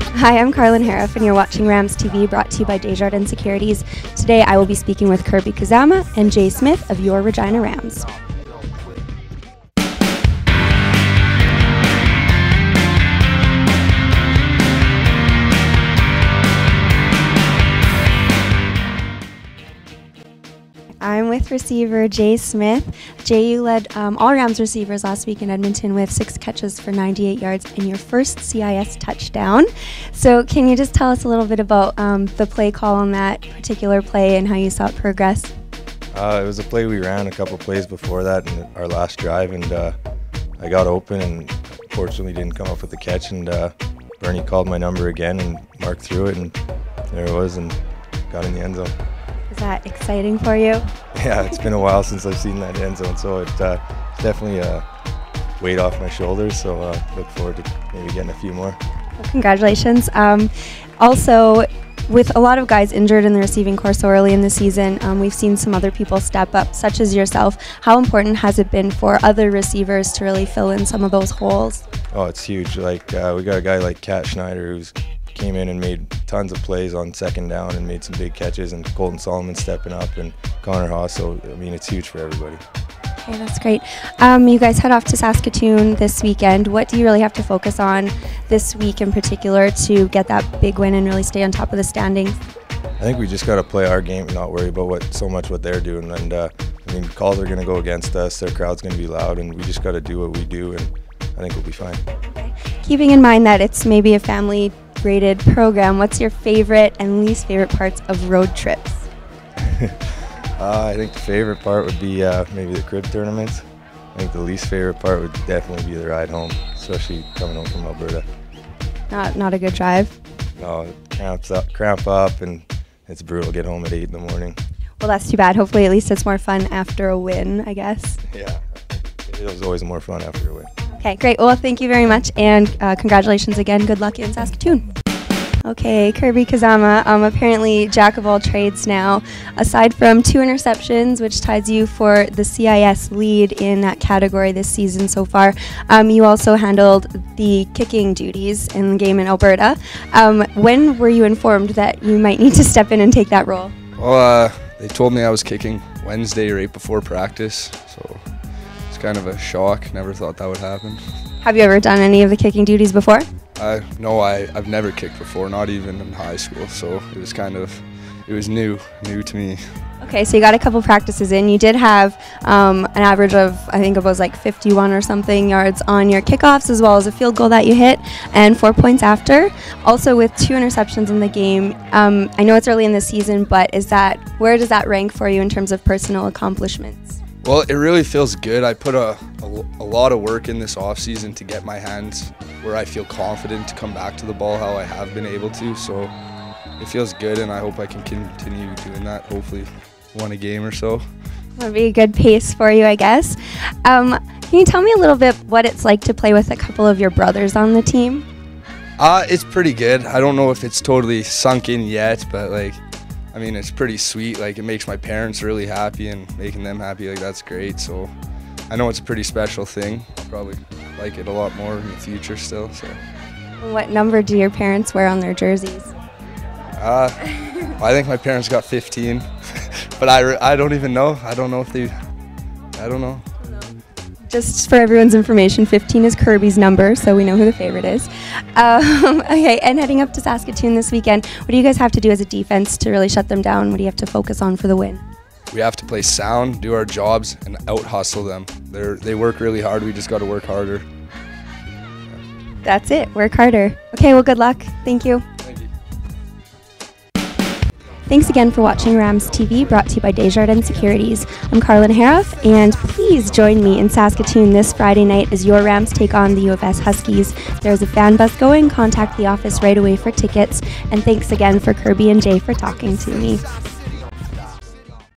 Hi, I'm Carlin Hariff, and you're watching Rams TV, brought to you by Desjardins Securities. Today, I will be speaking with Kirby Kazama and Jay Smith of your Regina Rams. I'm with receiver Jay Smith. Jay, you led all Rams receivers last week in Edmonton with 6 catches for 98 yards and your first CIS touchdown. So can you just tell us a little bit about the play call on that particular play and how you saw it progress? It was a play we ran a couple plays before that in our last drive, and I got open and fortunately didn't come up with the catch, and Bernie called my number again and marked through it, and there it was, and got in the end zone. Is that exciting for you? Yeah, it's been a while since I've seen that end zone, so it's definitely a weight off my shoulders, so look forward to maybe getting a few more. Well, congratulations. Also, with a lot of guys injured in the receiving corps so early in the season, we've seen some other people step up, such as yourself. How important has it been for other receivers to really fill in some of those holes? Oh, it's huge. Like we got a guy like Kat Schneider who's came in and made tons of plays on second down and made some big catches, and Colton Solomon stepping up, and Connor Haas. So I mean, it's huge for everybody. Okay, that's great. You guys head off to Saskatoon this weekend. What do you really have to focus on this week in particular to get that big win and really stay on top of the standings? I think we just got to play our game and not worry about what they're doing. And I mean, calls are going to go against us. Their crowd's going to be loud, and we just got to do what we do, and I think we'll be fine. Okay. Keeping in mind that it's maybe a family rated program, what's your favorite and least favorite parts of road trips? I think the favorite part would be maybe the crib tournaments. I think the least favorite part would definitely be the ride home, especially coming home from Alberta. Not a good drive? No, cramp up, and it's brutal. Get home at 8 in the morning. Well, that's too bad. Hopefully at least it's more fun after a win, I guess. Yeah, it was always more fun after a win. Okay, great. Well, thank you very much, and congratulations again. Good luck in Saskatoon. Okay, Kirby Kazama, apparently jack of all trades now. Aside from 2 interceptions, which ties you for the CIS lead in that category this season so far, you also handled the kicking duties in the game in Alberta. When were you informed that you might need to step in and take that role? Well, they told me I was kicking Wednesday right before practice, so it's kind of a shock. Never thought that would happen. Have you ever done any of the kicking duties before? No, I've never kicked before, not even in high school, so it was new to me. Okay, so you got a couple practices in. You did have an average of, I think it was like 51 or something yards on your kickoffs, as well as a field goal that you hit, and 4 points after. Also with 2 interceptions in the game. I know it's early in the season, but where does that rank for you in terms of personal accomplishments? Well, it really feels good. I put a lot of work in this offseason to get my hands where I feel confident to come back to the ball how I have been able to. So it feels good, and I hope I can continue doing that, hopefully 1 a game or so. That'll be a good pace for you, I guess. Can you tell me a little bit what it's like to play with a couple of your brothers on the team? It's pretty good. I don't know if it's totally sunk in yet, but I mean, it's pretty sweet. Like, it makes my parents really happy, and making them happy, that's great. So I know it's a pretty special thing. I'll probably like it a lot more in the future still. So. What number do your parents wear on their jerseys? I think my parents got 15, but I don't even know. I don't know if I don't know. Just for everyone's information, 15 is Kirby's number, so we know who the favorite is. Okay, and heading up to Saskatoon this weekend, what do you guys have to do as a defense to really shut them down? What do you have to focus on for the win? We have to play sound, do our jobs, and out-hustle them. They work really hard. We just got to work harder. That's it. Work harder. Okay, well, good luck. Thank you. Thank you. Thanks again for watching Rams TV, brought to you by Desjardins Securities. I'm Carlin Hariff, and please join me in Saskatoon this Friday night as your Rams take on the U of S Huskies. There's a fan bus going. Contact the office right away for tickets. And thanks again for Kirby and Jay for talking to me.